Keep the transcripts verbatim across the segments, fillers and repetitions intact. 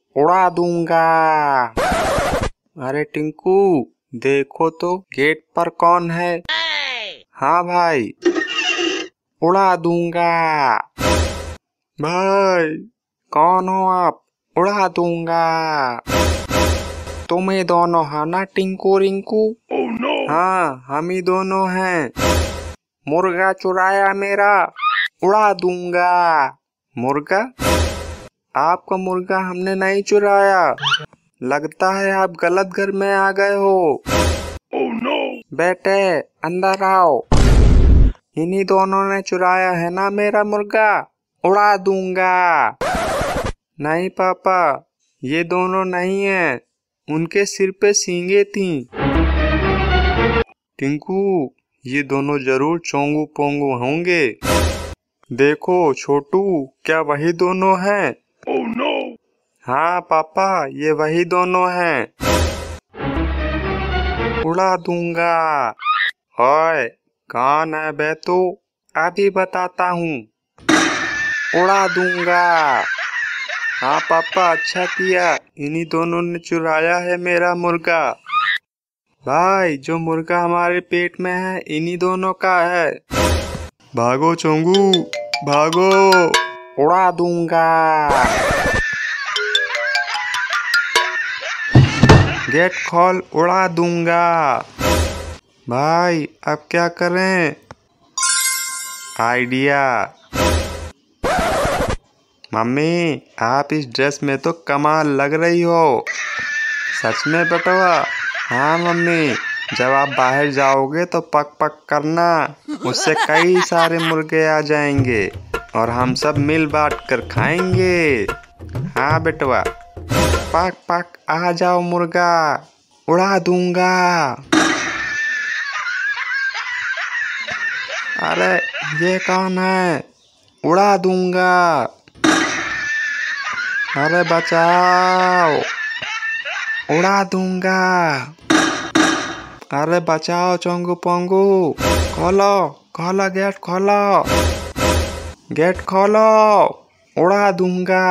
उड़ा दूंगा। अरे टिंकू, देखो तो गेट पर कौन है? हाँ भाई, उड़ा दूंगा। भाई, कौन हो आप? उड़ा दूंगा। तुम ही दोनों है ना टिंकू रिंकू? oh, no. हाँ, हम ही दोनों हैं। मुर्गा चुराया मेरा, उड़ा दूंगा। मुर्गा? आपका मुर्गा हमने नहीं चुराया। लगता है आप गलत घर में आ गए हो। oh, no. बेटे, अंदर आओ। इन्हीं दोनों ने चुराया है ना मेरा मुर्गा, उड़ा दूंगा। नहीं पापा, ये दोनों नहीं हैं। उनके सिर पे सींगे थीं। टिंकू, ये दोनों जरूर चोंगू पोंगू होंगे। देखो छोटू, क्या वही दोनों हैं? oh, no. हाँ पापा, ये वही दोनों हैं। उड़ा दूंगा। ओए, कौन है बे तू? अभी बताता हूँ। उड़ा दूंगा। हाँ पापा, अच्छा किया, इन्हीं दोनों ने चुराया है मेरा मुर्गा। भाई, जो मुर्गा हमारे पेट में है इन्हीं दोनों का है। भागो चोंगू, भागो। उड़ा दूंगा। गेट खोल, उड़ा दूंगा। भाई, अब क्या करें? आइडिया। मम्मी, आप इस ड्रेस में तो कमाल लग रही हो। सच में बटवा? हाँ मम्मी, जब आप बाहर जाओगे तो पक पक करना, उससे कई सारे मुर्गे आ जाएंगे और हम सब मिल बांट कर खाएंगे। हाँ बेटवा, पक पक आ जाओ मुर्गा, उड़ा दूंगा। अरे ये कौन है? उड़ा दूंगा। अरे बचाओ, उड़ा दूंगा। अरे बचाओ चोंगू पोंगू, खोलो खोलो गेट खोलो, गेट खोलो, उड़ा दूंगा।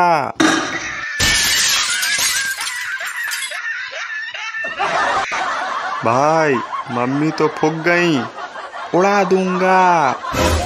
भाई, मम्मी तो फूक गई, उड़ा दूंगा।